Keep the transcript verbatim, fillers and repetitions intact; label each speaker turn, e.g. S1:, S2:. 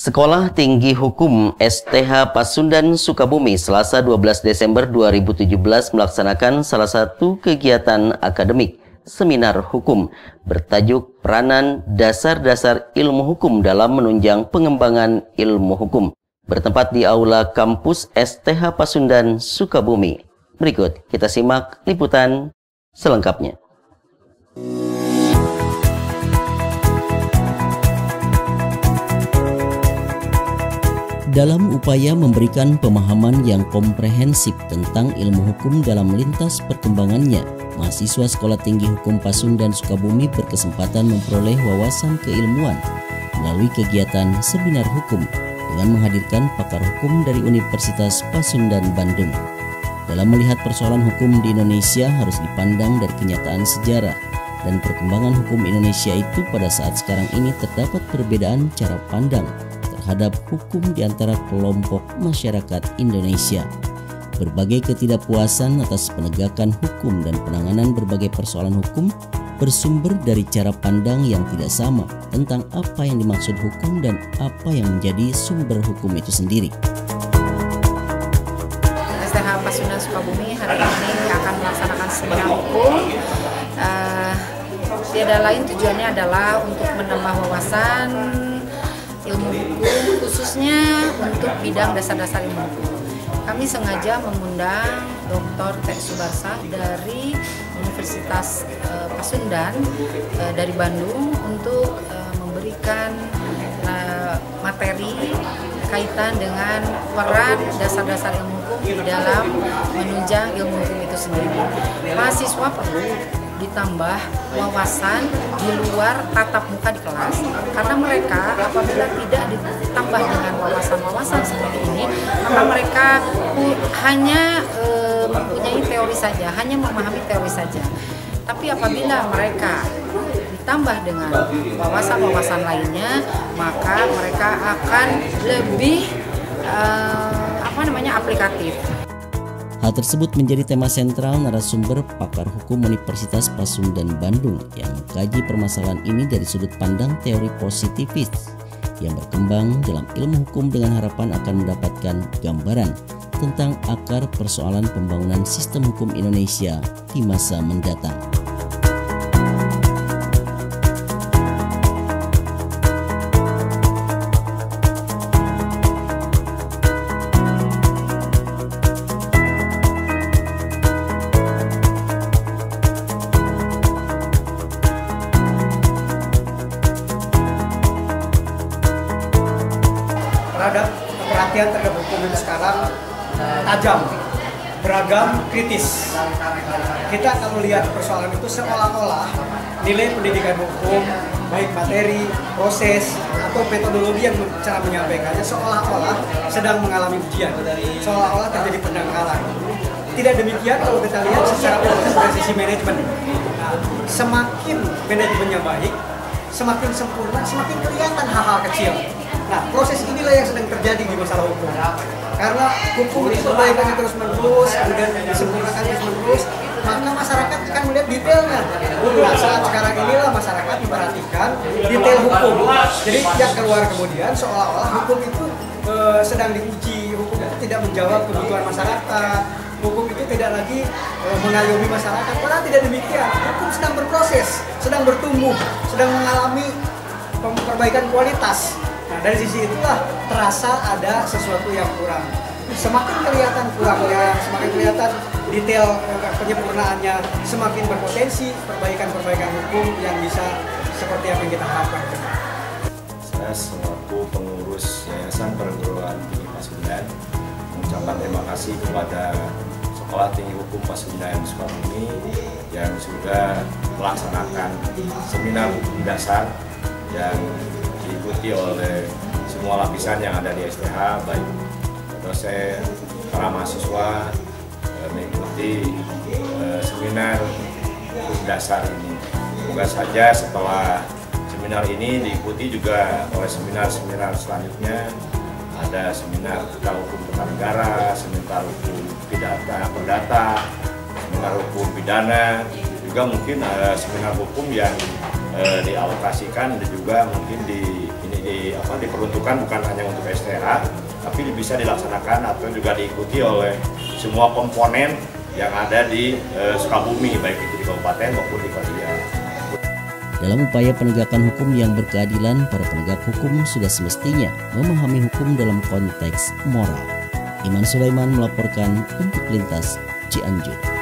S1: Sekolah Tinggi Hukum S T H Pasundan Sukabumi Selasa dua belas Desember dua ribu tujuh belas melaksanakan salah satu kegiatan akademik seminar hukum bertajuk Peranan Dasar-Dasar Ilmu Hukum dalam Menunjang Pengembangan Ilmu Hukum, bertempat di Aula Kampus S T H Pasundan Sukabumi. Berikut kita simak liputan selengkapnya. Dalam upaya memberikan pemahaman yang komprehensif tentang ilmu hukum dalam lintas perkembangannya, mahasiswa Sekolah Tinggi Hukum Pasundan Sukabumi berkesempatan memperoleh wawasan keilmuan melalui kegiatan seminar hukum dengan menghadirkan pakar hukum dari Universitas Pasundan Bandung. Dalam melihat persoalan hukum di Indonesia harus dipandang dari kenyataan sejarah dan perkembangan hukum Indonesia itu pada saat sekarang ini terdapat perbedaan cara pandang terhadap hukum di antara kelompok masyarakat Indonesia. Berbagai ketidakpuasan atas penegakan hukum dan penanganan berbagai persoalan hukum bersumber dari cara pandang yang tidak sama tentang apa yang dimaksud hukum dan apa yang menjadi sumber hukum itu sendiri.
S2: S T H Pasundan Sukabumi hari ini akan melaksanakan seminar hukum. Uh, tiada lain tujuannya adalah untuk menambah wawasan ilmu hukum, khususnya untuk bidang dasar-dasar ilmu hukum. Kami sengaja mengundang Doktor T. Subarsah dari Universitas uh, Pasundan uh, dari Bandung untuk uh, memberikan uh, materi kaitan dengan peran dasar-dasar ilmu hukum di dalam menunjang ilmu hukum itu sendiri. Mahasiswa perlu ditambah wawasan di luar tatap muka di kelas, karena mereka apabila tidak ditambah dengan wawasan-wawasan seperti ini, maka mereka hanya e, mempunyai teori saja, hanya memahami teori saja. Tapi apabila mereka ditambah dengan wawasan-wawasan lainnya, maka mereka akan lebih e, apa namanya aplikatif.
S1: Hal tersebut menjadi tema sentral narasumber pakar hukum Universitas Pasundan Bandung yang mengkaji permasalahan ini dari sudut pandang teori positivis yang berkembang dalam ilmu hukum dengan harapan akan mendapatkan gambaran tentang akar persoalan pembangunan sistem hukum Indonesia di masa mendatang.
S3: Terhadap perhatian terhadap hukum itu sekarang tajam, beragam, kritis. Kita kalau lihat persoalan itu seolah-olah nilai pendidikan hukum, baik materi, proses, atau metodologi yang cara menyampaikannya seolah-olah sedang mengalami ujian, seolah-olah terjadi pendangkalan. Tidak demikian kalau kita lihat secara proses dari sisi manajemen. Nah, semakin manajemennya baik, semakin sempurna, semakin kelihatan hal-hal kecil. Nah, proses inilah yang sedang terjadi di masalah hukum. Karena hukum itu perbaikannya terus-menerus, kemudian disempurnakan terus-menerus, maka masyarakat akan melihat detailnya. Nah, saat sekarang inilah masyarakat memperhatikan detail hukum. Jadi yang keluar kemudian seolah-olah hukum itu e, sedang diuji, hukum itu tidak menjawab kebutuhan masyarakat, hukum itu tidak lagi e, mengayomi masyarakat. Padahal tidak demikian. Hukum sedang berproses, sedang bertumbuh, sedang mengalami perbaikan kualitas. Nah, dari sisi itulah terasa ada sesuatu yang kurang. Semakin kelihatan kurangnya, semakin kelihatan detail penyempurnaannya, semakin berpotensi perbaikan-perbaikan hukum yang bisa seperti apa yang kita harapkan.
S4: Saya selaku pengurus Yayasan Perguruan Tinggi Pasundan mengucapkan terima kasih kepada Sekolah Tinggi Hukum Pasundan Sukabumi yang sudah melaksanakan seminar hukum dasar yang diikuti oleh semua lapisan yang ada di S T H, baik dosen, para mahasiswa eh, mengikuti eh, seminar hukum dasar ini. Semoga saja setelah seminar ini diikuti juga oleh seminar-seminar selanjutnya, ada seminar tentang hukum tata negara, seminar hukum pidana perdata, seminar hukum pidana, juga mungkin ada seminar hukum yang eh, dialokasikan dan juga mungkin di ini di apa diperlukan diperuntukkan bukan hanya untuk S T H, tapi bisa dilaksanakan atau juga diikuti oleh semua komponen yang ada di e, Sukabumi, baik itu di kabupaten maupun di kota.
S1: Dalam upaya penegakan hukum yang berkeadilan, para penegak hukum sudah semestinya memahami hukum dalam konteks moral. Iman Sulaiman melaporkan untuk Lintas Cianjur.